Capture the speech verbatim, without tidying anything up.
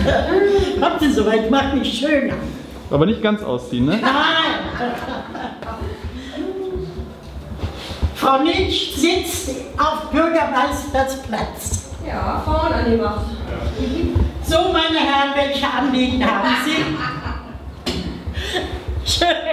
Kommt denn so weit, macht mich schöner. Aber nicht ganz ausziehen, ne? Nein! Frau Nitsch sitzt auf Bürgermeistersplatz. Ja, Frauen angemacht. So, meine Herren, welche Anliegen haben Sie? Schön.